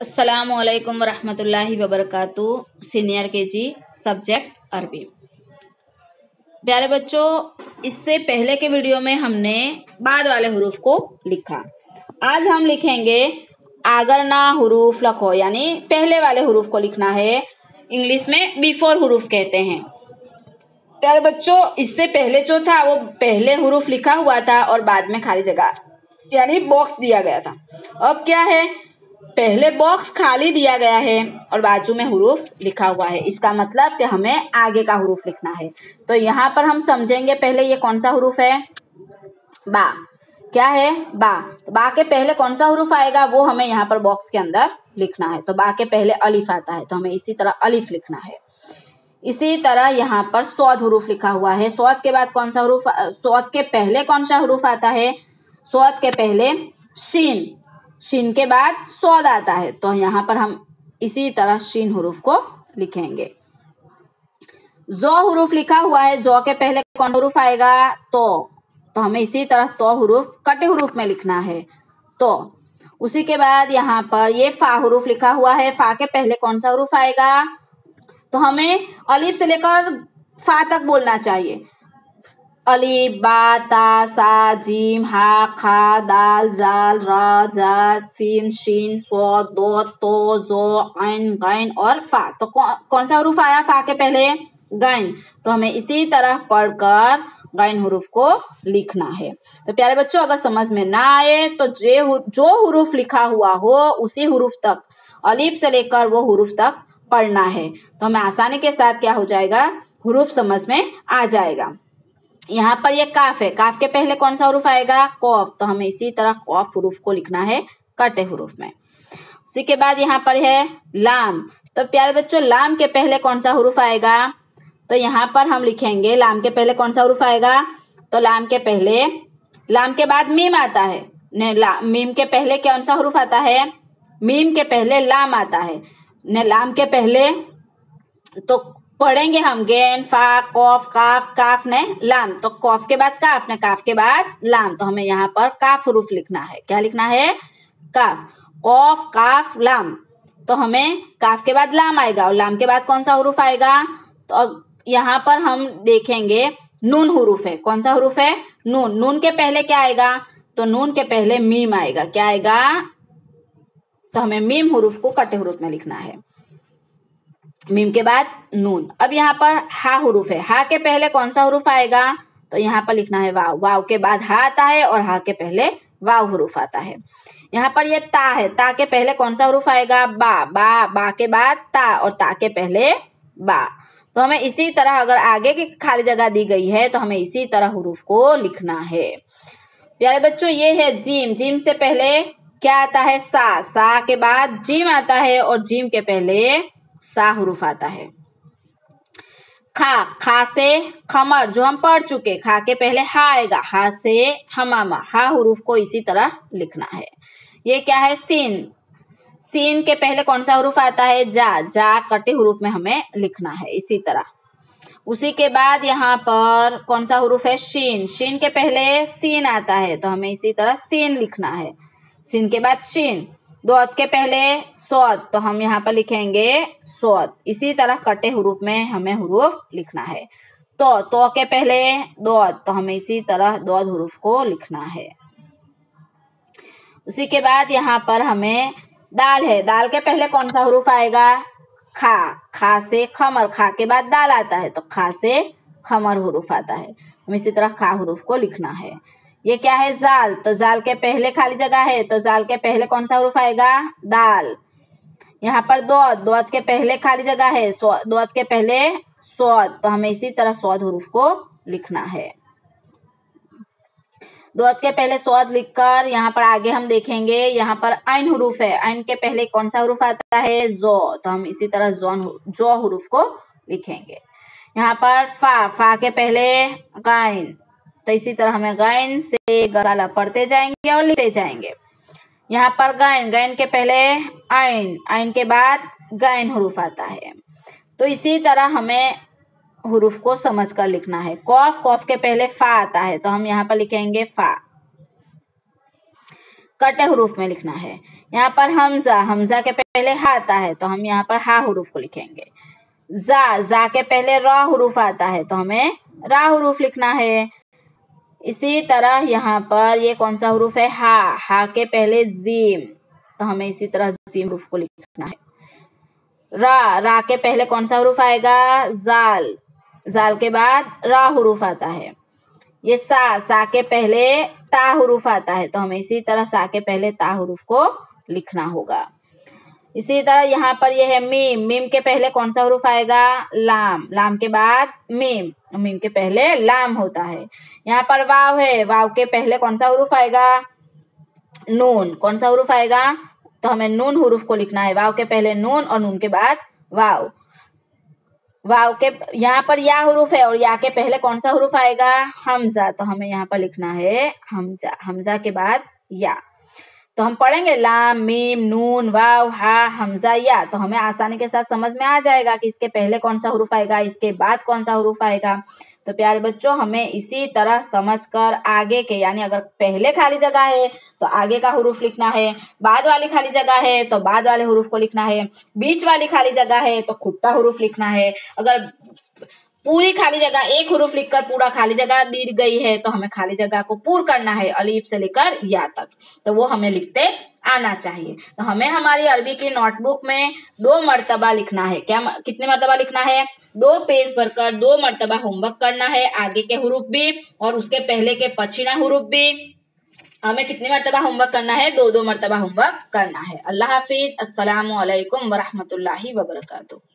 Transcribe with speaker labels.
Speaker 1: अस्सलामुअलैकुम वरहमतुल्लाहि वबरकातुहू। Senior KG subject अरबी। प्यारे बच्चों, इससे पहले के वीडियो में हमने बाद वाले हुरूफ को लिखा। आज हम लिखेंगे अगर ना हुरूफ लखो, यानी पहले वाले हुरूफ को लिखना है। इंग्लिश में बिफोर हुरूफ कहते हैं। प्यारे बच्चों, इससे पहले जो था वो पहले हुरूफ लिखा हुआ था और बाद में खाली जगह यानी बॉक्स दिया गया था। अब क्या है, पहले बॉक्स खाली दिया गया है और बाजू में हुरूफ लिखा हुआ है। इसका मतलब कि हमें आगे का हुरूफ लिखना है। तो यहाँ पर हम समझेंगे पहले ये कौन सा हुरूफ है, बा। क्या है, बा। तो बा के पहले कौन सा हुरूफ आएगा वो हमें यहाँ पर बॉक्स के अंदर लिखना है। तो बा के पहले अलिफ आता है तो हमें इसी तरह अलिफ लिखना है। इसी तरह यहाँ पर सौद हुरूफ लिखा हुआ है। सौद के बाद कौन सा हुरूफ, सौद के पहले कौन सा हुरूफ आता है, सौद के पहले शीन, शीन के बाद सौद आता है। तो यहाँ पर हम इसी तरह शीन हुरूफ को लिखेंगे। जो हुरूफ लिखा हुआ है, जो के पहले कौन हुरूफ आएगा, तो हमें इसी तरह तो हुरूफ कटे हुरूफ में लिखना है। तो उसी के बाद यहाँ पर ये फा हुरूफ लिखा हुआ है। फा के पहले कौन सा हुरूफ आएगा, तो हमें अलिफ से लेकर फा तक बोलना चाहिए। अलिफ, बा, ता, सा, जीम, हा, खा, दाल, जाल, रा, जा, सीन, शीन, सौद, दोद, तो, जो, ऐन, गैन और फा। तो कौन सा हुरूफ आया फा के पहले, गैन। तो हमें इसी तरह पढ़कर गैन हुरूफ को लिखना है। तो प्यारे बच्चों, अगर समझ में ना आए तो जो हुरूफ लिखा हुआ हो उसी हुरूफ तक, अलिफ से लेकर वो हुरूफ तक पढ़ना है। तो हमें आसानी के साथ क्या हो जाएगा, हुरूफ समझ में आ जाएगा। यहाँ पर ये काफ है, काफ के पहले कौन सा हुरूफ आएगा, कौफ। तो हमें इसी तरह कौफ हुरूफ को लिखना है कटे हुरूफ में। उसी के बाद यहाँ पर है लाम। तो प्यारे बच्चों, लाम के पहले कौन सा हुरूफ आएगा, तो यहाँ पर हम लिखेंगे लाम के पहले कौन सा हुरूफ आएगा, तो लाम के पहले, लाम के बाद मीम आता है। मीम के पहले कौन सा हुरूफ आता है, मीम के पहले लाम आता है। लाम के पहले तो पढ़ेंगे हम गेन, फा, कौफ, काफ, काफ ने लाम। तो कौफ के बाद काफ ने, काफ के बाद लाम। तो हमें यहाँ पर काफ हुरूफ लिखना है। क्या लिखना है, काफ, कौफ, काफ, लाम। तो हमें काफ के बाद लाम आएगा और लाम के बाद कौन सा हुरूफ आएगा, तो यहाँ पर हम देखेंगे नून हुरूफ है। कौन सा हुरूफ है, नून। नून के पहले क्या आएगा, तो नून के पहले मीम आएगा। क्या आएगा, तो हमें मीम हुरूफ को कटे हुरूफ में लिखना है। मीम के बाद नून। अब यहाँ पर हा हुरूफ है। हा के पहले कौन सा हुरूफ आएगा, तो यहाँ पर लिखना है वाव। वाव के बाद हा आता है और हा के पहले वाव हुरूफ आता है। यहाँ पर ये ता है। ता के पहले कौन सा हुरूफ आएगा, बा। बा के बाद ता और ता के पहले बा। तो हमें इसी तरह, अगर आगे की खाली जगह दी गई है तो हमें इसी तरह हुरूफ को लिखना है। प्यारे बच्चों, ये है जीम। जीम से पहले क्या आता है, सा। सा के बाद जीम आता है और जीम के पहले सा हुरूफ आता है। खा। खा से खमर, जो हम पढ़ चुके। खा के पहले हा आएगा। हा से हमामा। हा हुरूफ को इसी तरह लिखना है। ये क्या है, सीन। सीन के पहले कौन सा हुरूफ आता है, जा। जा कटे हुरूफ में हमें लिखना है इसी तरह। उसी के बाद यहाँ पर कौन सा हुरूफ है, शीन। शीन के पहले सीन आता है तो हमें इसी तरह सीन लिखना है। सीन के बाद शीन। दोद के पहले सौद, तो हम यहाँ पर लिखेंगे सौद। इसी तरह कटे हुरूफ में हमें हुरूफ लिखना है। तो के पहले दोद, तो हमें इसी तरह दोद हुरूफ को लिखना है। उसी के बाद यहाँ पर हमें दाल है। दाल के पहले कौन सा हुरूफ आएगा, खा। खा से खमर। खा के बाद दाल आता है तो खा से खमर हुरूफ आता है। हम इसी तरह खा हुरूफ को लिखना है। ये क्या है, जाल। तो जाल के पहले खाली जगह है तो जाल के पहले कौन सा हुरूफ आएगा, दाल। यहाँ पर दोद। दोद के पहले खाली जगह है, दोद के पहले सौद। तो हमें इसी तरह सौद हुरूफ को लिखना है। दोद के पहले सौद लिखकर यहाँ पर आगे हम देखेंगे, यहाँ पर ऐन हुरूफ है। ऐन के पहले कौन सा हुरूफ आता है, जो। तो हम इसी तरह जो हुरूफ को लिखेंगे। यहाँ पर फा। फा के पहले गैन, तो इसी तरह हमें गैन से गसाला पढ़ते जाएंगे और लिखते जाएंगे। यहाँ पर गैन। गैन के पहले ऐन। ऐन के बाद गैन हुरूफ आता है। तो इसी तरह हमें हुरूफ को समझ कर लिखना है। कौफ। कौफ के पहले फा आता है तो हम यहाँ पर लिखेंगे फा। कटे हुरूफ में लिखना है। यहाँ पर हमजा, हमजा के पहले हा आता है तो हम यहाँ पर हा हुरूफ को लिखेंगे। जा के पहले रा हुरूफ आता है तो हमें रा हुरूफ लिखना है। इसी तरह यहाँ पर ये कौन सा हुरूफ है, हा के पहले जीम, तो हमें इसी तरह जीम हुरूफ को लिखना है। रा के पहले कौन सा हुरूफ आएगा, जाल के बाद रा हुरूफ आता है। ये सा के पहले ता हुरूफ आता है तो हमें इसी तरह सा के पहले ता हुरूफ को लिखना होगा। इसी तरह यहाँ पर यह है मीम के पहले कौन सा हुरूफ आएगा, लाम के बाद मीम के पहले लाम होता है। यहाँ पर वाव है, वाव के पहले कौन सा हुरूफ आएगा, नून, कौन सा हुरूफ आएगा, तो हमें नून हुरूफ को लिखना है। वाव के पहले नून और नून के बाद वाव के यहाँ पर या हुरूफ है और या के पहले कौन सा हुरूफ आएगा, हमजा, तो हमें यहाँ पर लिखना है हमजा के बाद या। तो हम पढ़ेंगे लाम मीम नून वाव हा हमजा या, तो हमें आसानी के साथ समझ में आ जाएगा कि इसके पहले कौन सा हुरूफ आएगा, इसके बाद कौन सा हुरूफ आएगा। तो प्यारे बच्चों, हमें इसी तरह समझकर आगे के, यानी अगर पहले खाली जगह है तो आगे का हुरूफ लिखना है, बाद वाली खाली जगह है तो बाद वाले हुरूफ को लिखना है, बीच वाली खाली जगह है तो खुट्टा हुरूफ लिखना है। अगर पूरी खाली जगह एक हुरूफ लिखकर पूरा खाली जगह दी गई है तो हमें खाली जगह को पूर्ण करना है, अलीफ से लेकर या तक, तो वो हमें लिखते आना चाहिए। तो हमें हमारी अरबी की नोटबुक में 2 मर्तबा लिखना है। कितने मर्तबा लिखना है, 2 पेज भरकर 2 मर्तबा होमवर्क करना है, आगे के हुरूफ भी और उसके पहले के पछिना हुरूफ भी। हमें कितने मर्तबा होमवर्क करना है, 2 मर्तबा होमवर्क करना है। अल्लाह हाफिज, अस्सलामु अलैकुम वरहमतुल्लाहि वबरकातुहू।